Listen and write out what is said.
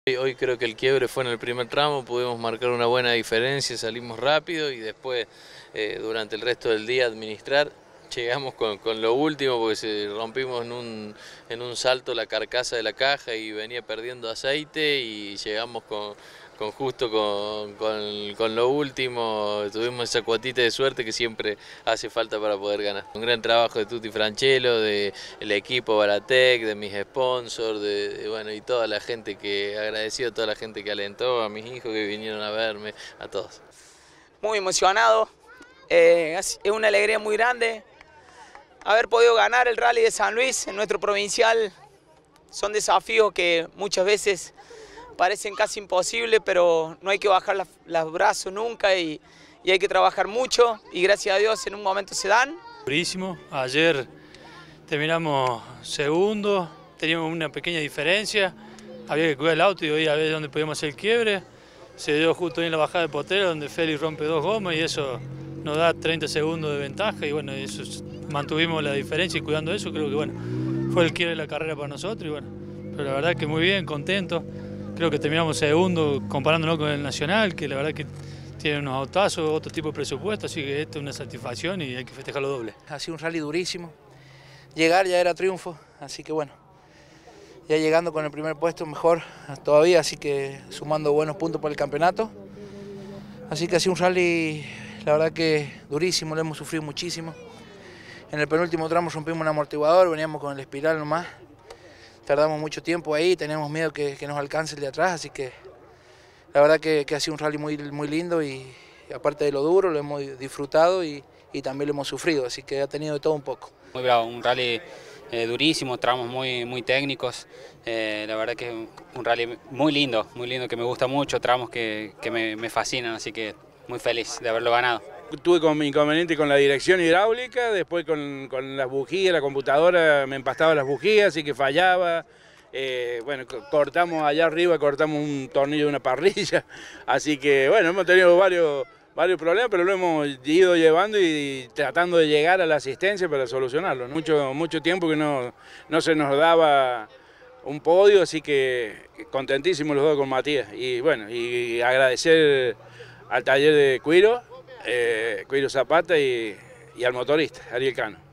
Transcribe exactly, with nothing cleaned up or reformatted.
Hoy creo que el quiebre fue en el primer tramo, pudimos marcar una buena diferencia, salimos rápido y después eh, durante el resto del día administrar. Llegamos con, con lo último porque se rompimos en un, en un salto la carcasa de la caja y venía perdiendo aceite y llegamos con, con justo con, con, con lo último, tuvimos esa cuotita de suerte que siempre hace falta para poder ganar. Un gran trabajo de Tutti Franchelo, del equipo Baratec, de mis sponsors, de, de, bueno, y toda la gente que, agradecido a toda la gente que alentó, a mis hijos que vinieron a verme, a todos. Muy emocionado, eh, es una alegría muy grande. Haber podido ganar el Rally de San Luis en nuestro provincial son desafíos que muchas veces parecen casi imposibles, pero no hay que bajar la, los brazos nunca y, y hay que trabajar mucho y gracias a Dios en un momento se dan. Durísimo, ayer terminamos segundo, teníamos una pequeña diferencia, había que cuidar el auto y hoy a ver dónde podíamos hacer el quiebre. Se dio justo en la bajada de Potrero donde Félix rompe dos gomas y eso nos da treinta segundos de ventaja y bueno, eso es, mantuvimos la diferencia y cuidando eso creo que bueno, fue el quiebre de la carrera para nosotros y bueno, pero la verdad que muy bien, contento. Creo que terminamos segundo comparándolo con el Nacional, que la verdad que tiene unos autazos, otro tipo de presupuesto, así que esto es una satisfacción y hay que festejarlo doble. Ha sido un rally durísimo, llegar ya era triunfo, así que bueno, ya llegando con el primer puesto mejor todavía, así que sumando buenos puntos para el campeonato. Así que ha sido un rally, la verdad que durísimo, lo hemos sufrido muchísimo. En el penúltimo tramo rompimos un amortiguador, veníamos con el espiral nomás. Tardamos mucho tiempo ahí, teníamos miedo que, que nos alcance el de atrás, así que la verdad que, que ha sido un rally muy, muy lindo y, y aparte de lo duro lo hemos disfrutado y, y también lo hemos sufrido, así que ha tenido de todo un poco. Muy bravo, un rally eh, durísimo, tramos muy, muy técnicos, eh, la verdad que es un rally muy lindo, muy lindo, que me gusta mucho, tramos que, que me, me fascinan, así que muy feliz de haberlo ganado. Tuve con mi inconveniente con la dirección hidráulica, después con, con las bujías, la computadora me empastaba las bujías, así que fallaba. Eh, bueno, cortamos allá arriba, cortamos un tornillo de una parrilla, así que bueno, hemos tenido varios, varios problemas, pero lo hemos ido llevando y tratando de llegar a la asistencia para solucionarlo. Mucho, mucho tiempo que no, no se nos daba un podio, así que contentísimos los dos con Matías. Y bueno, y agradecer al taller de Cuiro, eh, Cuiro Zapata y, y al motorista, Ariel Cano.